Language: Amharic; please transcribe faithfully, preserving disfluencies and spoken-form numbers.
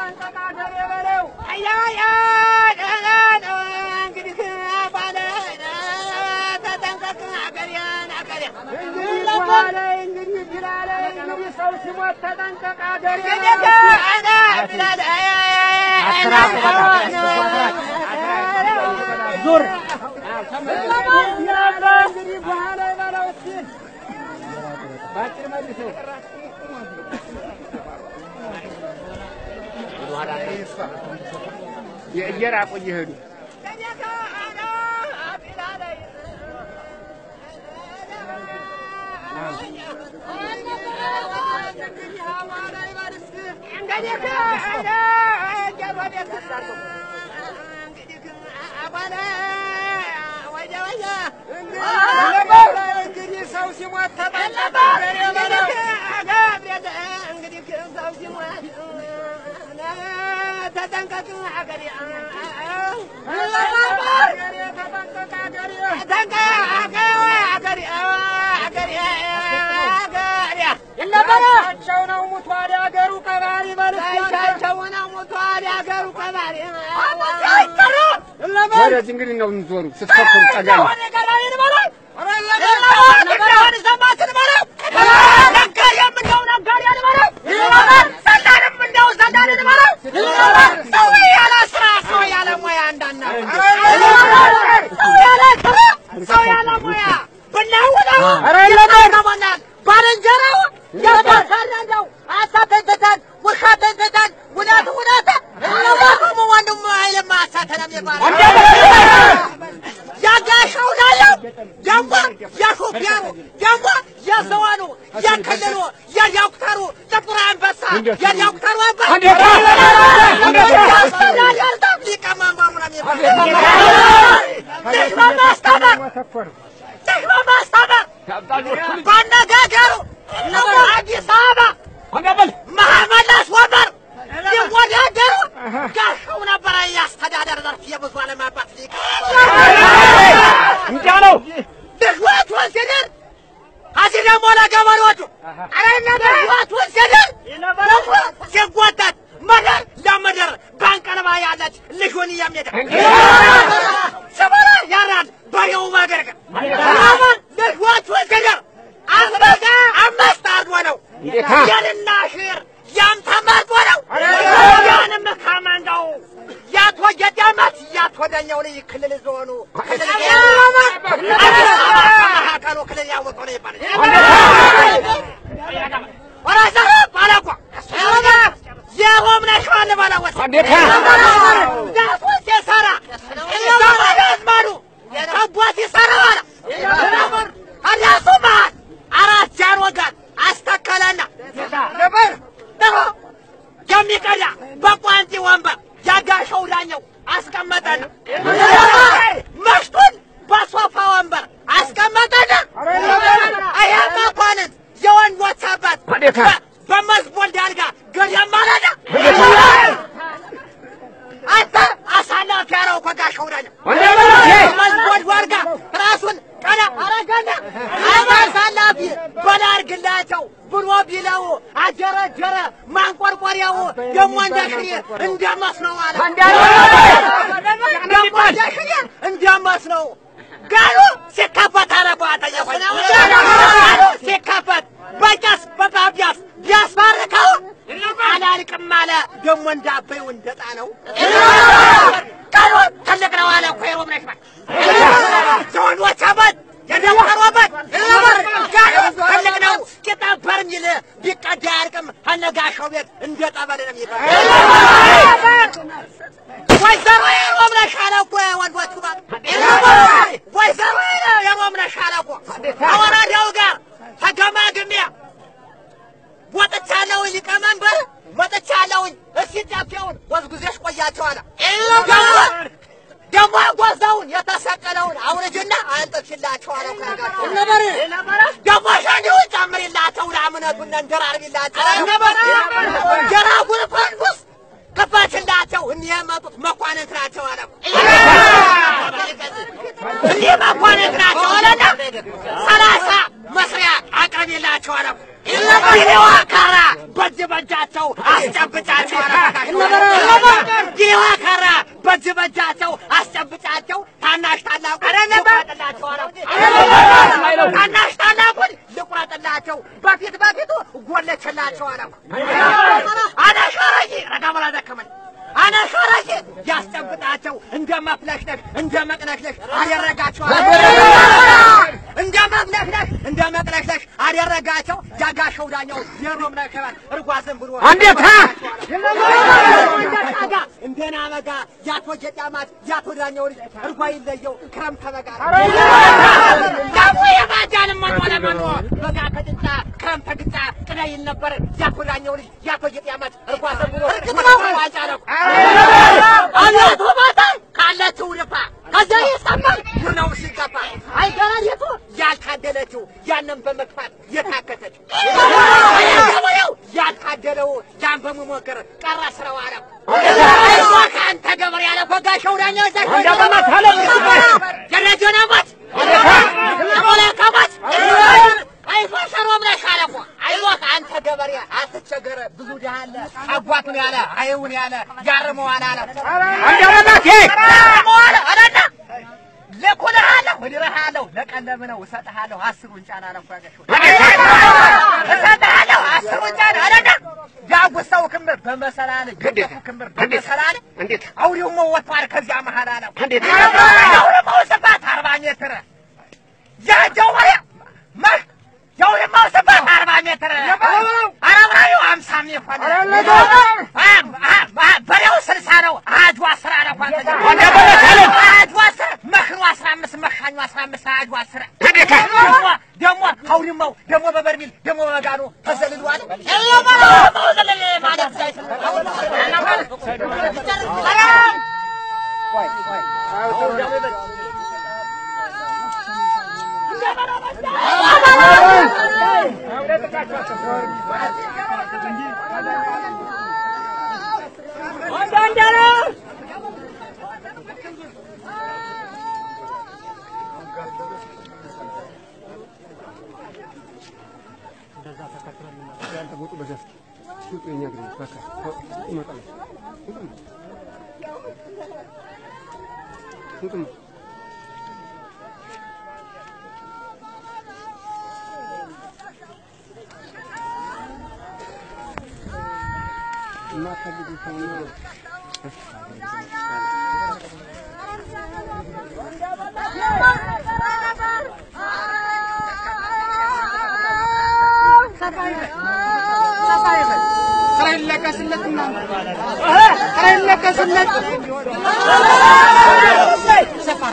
زور يا راقو يهدو ولا زنقلي إنه نزور ستفكر أجانب. ዲዋካራ በጅበጃቸው አስጨብጫቸው ታናሽ ታላቁ ልቁረጥላቸው አለው ታናሽ ታላቁን ልቁረጥላቸው በፊት በፊቱ ጎለችላቸው አለው አናሻራይ ረዳመላ ደከመኝ አናሻራይ ያስጨብጣቸው እንደማፍለክለክ እንደመቅለክለክ አደረጋቸው እንደማፍለክለክ እንደመቅለክለክ አደረጋቸው ጃጋሸው ዳኛው የሮም ነከባል እርጓዘን ብሎ እንዴት እንደና መጋ ያቶ ጀጣማት ያቶ ዳኛው እርጓ ይለየው ክረም ተበጋ ያው የባጃን ማጥዋለ ማኖ በጋ ከጥጣ ክረም ተግጣ ጥናይል ነበር ያቶ ዳኛው ያቶ ጀጣማት እርጓዘን ብሎ ዋጫለው አላቶ ባታ ካለችው ልፋ ከዛ ይሰማል ነው ሲገባ አይገራየቱ ያልታደለችው ያንን በመጥፋት የታከተች ያልታደለው ያን በመሞከር ቀራ ስራው አለ ወካን ተገበር ያለ ወጋሸው ዳኛ እንደበማ ታለ ደረጀናባት አሞላ ካባት አይፋሸሮም ላይ ካለቆ አይወካ አንተ ገበሬ አትቸገረ ብዙ ዳለ አጓቱን ያለ አይውን ያለ ያርመው አለ እንደበማቴ አሞላ አረዳ ለኮለሃለ ወድረሃለው ለቀለብ ነው እሰጥሃለሁ አስሩን ጫና አለፋገሽው እሰጥሃለሁ አስሩን ጫና አረዳ ዳጉሳው ክምር በመሰላል ግዴታ ክምር በመሰላል እንዴት አውሪው ወጥቷል ከዚያ መሃል አለ እንዴት አውሪው ሰፋት አርባ ሜትር ያጀው ወሬ ማህ ያውሪው ሰፋት አርባ ሜትር አረብራዩ ሃምሳ ሜትር አ በሬው ስልሳ ነው አጁ አስራ ነው አጁ አስራ መክኑ አስራ አምስት መካኙ አስራ አምስት አጁ አስራ ደሞ አውሪው ደሞ በበርሚል ደሞ በጋኑ ተሰልሏል ማለት ሳይስ ወይ ወይ ما تجد فينا خير لك سلتنا خير لك سلت سفر